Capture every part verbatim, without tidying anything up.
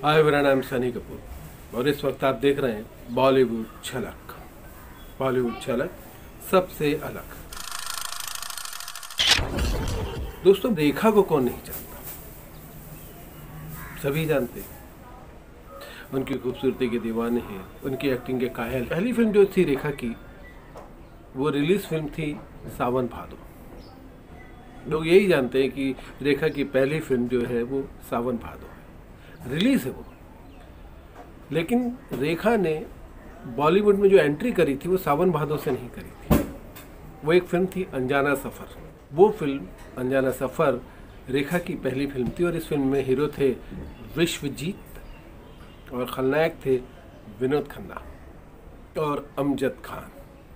हाय, मेरा नाम सनी कपूर और इस वक्त आप देख रहे हैं बॉलीवुड झलक। बॉलीवुड झलक सबसे अलग। दोस्तों, रेखा को कौन नहीं जानता, सभी जानते हैं। उनकी खूबसूरती के दीवाने हैं, उनकी एक्टिंग के कायल। पहली फिल्म जो थी रेखा की, वो रिलीज फिल्म थी सावन भादो। लोग यही जानते हैं कि रेखा की पहली फिल्म जो है वो सावन भादो है, रिलीज है वो। लेकिन रेखा ने बॉलीवुड में जो एंट्री करी थी वो सावन भादो से नहीं करी थी। वो एक फिल्म थी अनजाना सफ़र। वो फिल्म अनजाना सफ़र रेखा की पहली फिल्म थी और इस फिल्म में हीरो थे विश्वजीत और खलनायक थे विनोद खन्ना और अमजद खान।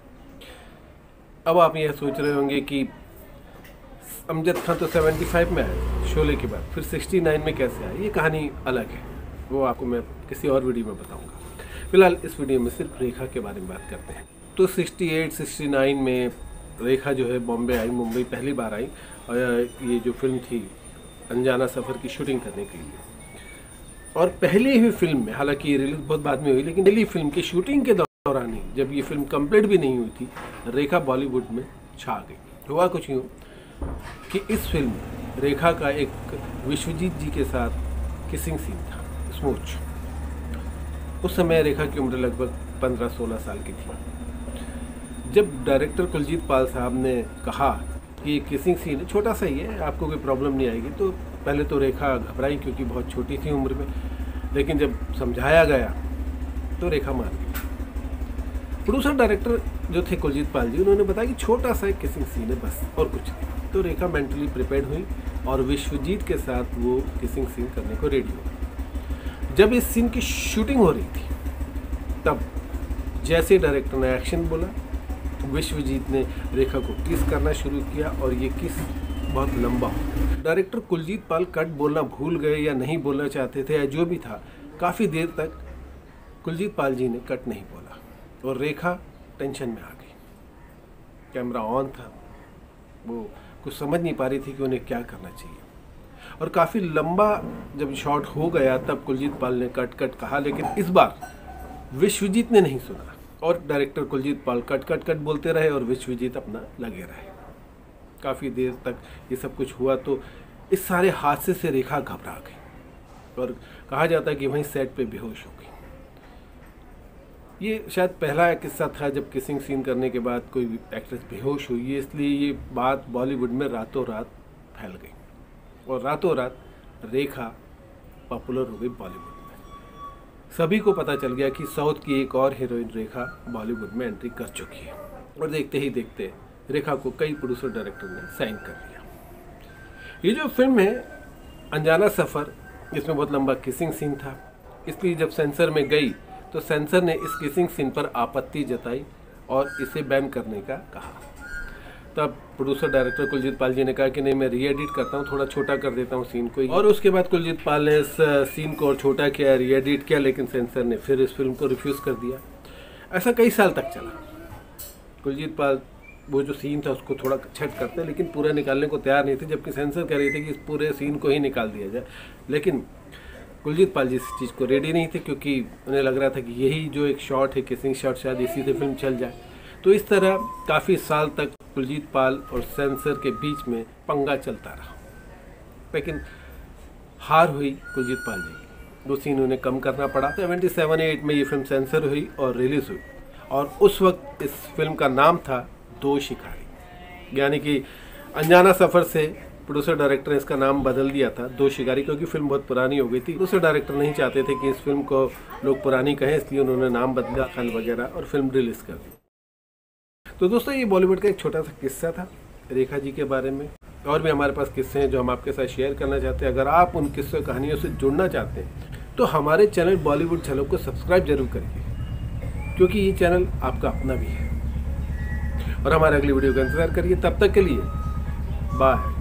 अब आप यह सोच रहे होंगे कि अमजद खान तो पचहत्तर में आए शोले के बाद, फिर उनहत्तर में कैसे आए। ये कहानी अलग है, वो आपको मैं किसी और वीडियो में बताऊंगा। फिलहाल इस वीडियो में सिर्फ रेखा के बारे में बात करते हैं। तो अड़सठ उनहत्तर में रेखा जो है बॉम्बे आई, मुंबई पहली बार आई और ये जो फिल्म थी अनजाना सफ़र की शूटिंग करने के लिए। और पहली ही फिल्म में, हालांकि ये रिलीज बहुत बाद में हुई, लेकिन पहली फिल्म की शूटिंग के दौरान ही, जब ये फिल्म कंप्लीट भी नहीं हुई थी, रेखा बॉलीवुड में छा गई। हुआ कुछ यूँ कि इस फिल्म में रेखा का एक विश्वजीत जी के साथ किसिंग सीन था, स्मूच। उस समय रेखा की उम्र लगभग पंद्रह सोलह साल की थी। जब डायरेक्टर कुलजीत पाल साहब ने कहा कि ये किसिंग सीन छोटा सा ही है, आपको कोई प्रॉब्लम नहीं आएगी, तो पहले तो रेखा घबराई क्योंकि बहुत छोटी थी उम्र में। लेकिन जब समझाया गया तो रेखा मान गई। प्रोड्यूसर डायरेक्टर जो थे कुलजीत पाल जी, उन्होंने बताया कि छोटा सा एक किसिंग सीन है बस, और कुछ नहीं। तो रेखा मेंटली प्रिपेयर्ड हुई और विश्वजीत के साथ वो किसिंग सीन करने को रेडी हो। जब इस सीन की शूटिंग हो रही थी, तब जैसे डायरेक्टर ने एक्शन बोला, विश्वजीत ने रेखा को किस करना शुरू किया और ये किस बहुत लंबा हो। डायरेक्टर कुलजीत पाल कट बोलना भूल गए या नहीं बोलना चाहते थे या जो भी था, काफ़ी देर तक कुलजीत पाल जी ने कट नहीं बोला और रेखा टेंशन में आ गई। कैमरा ऑन था, वो कुछ समझ नहीं पा रही थी कि उन्हें क्या करना चाहिए। और काफ़ी लंबा जब शॉट हो गया तब कुलजीत पाल ने कट कट कहा, लेकिन इस बार विश्वजीत ने नहीं सुना और director Kuljeet Pal cut cut cut बोलते रहे और विश्वजीत अपना लगे रहे। काफ़ी देर तक ये सब कुछ हुआ तो इस सारे हादसे से रेखा घबरा गई और कहा जाता है कि वहीं सेट पे बेहोश हो गई। ये शायद पहला किस्सा था जब किसिंग सीन करने के बाद कोई एक्ट्रेस बेहोश हुई है, इसलिए ये बात बॉलीवुड में रातों रात फैल गई और रातों रात रेखा पॉपुलर हो गई बॉलीवुड में। सभी को पता चल गया कि साउथ की एक और हीरोइन रेखा बॉलीवुड में एंट्री कर चुकी है और देखते ही देखते रेखा को कई प्रोड्यूसर डायरेक्टर ने साइन कर लिया। ये जो फिल्म है अनजाना सफ़र, इसमें बहुत लंबा किसिंग सीन था, इसलिए जब सेंसर में गई तो सेंसर ने इस किसिंग सीन पर आपत्ति जताई और इसे बैन करने का कहा। तब प्रोड्यूसर डायरेक्टर कुलजीत पाल जी ने कहा कि नहीं, मैं री एडिट करता हूँ, थोड़ा छोटा कर देता हूँ सीन को। और उसके बाद कुलजीत पाल ने इस सीन को और छोटा किया, री एडिट किया, लेकिन सेंसर ने फिर इस फिल्म को रिफ्यूज़ कर दिया। ऐसा कई साल तक चला। कुलजीत पाल वो जो सीन था उसको थोड़ा छट करते, लेकिन पूरा निकालने को तैयार नहीं थे, जबकि सेंसर कह रहे थे कि इस पूरे सीन को ही निकाल दिया जाए। लेकिन कुलजीत पाल जी इस चीज़ को रेडी नहीं थे क्योंकि उन्हें लग रहा था कि यही जो एक शॉट है किसिंग शॉट, शायद इसी से फिल्म चल जाए। तो इस तरह काफ़ी साल तक कुलजीत पाल और सेंसर के बीच में पंगा चलता रहा, लेकिन हार हुई कुलजीत पाल जी। दो सीन उन्हें कम करना पड़ा। सतहत्तर एट में ये फिल्म सेंसर हुई और रिलीज़ हुई और उस वक्त इस फिल्म का नाम था दो शिकारी, यानी कि अनजाना सफ़र से प्रोड्यूसर डायरेक्टर ने इसका नाम बदल दिया था दो शिकारी, क्योंकि फिल्म बहुत पुरानी हो गई थी। प्रोड्यूसर डायरेक्टर नहीं चाहते थे कि इस फिल्म को लोग पुरानी कहें, इसलिए उन्होंने नाम बदला खान वगैरह और फिल्म रिलीज़ कर दी। तो दोस्तों, ये बॉलीवुड का एक छोटा सा किस्सा था रेखा जी के बारे में। और भी हमारे पास किस्से हैं जो हम आपके साथ शेयर करना चाहते हैं। अगर आप उन किस्सों कहानियों से जुड़ना चाहते हैं तो हमारे चैनल बॉलीवुड झलक को सब्सक्राइब जरूर करिए, क्योंकि ये चैनल आपका अपना भी है। और हमारे अगली वीडियो का इंतज़ार करिए। तब तक के लिए बाय।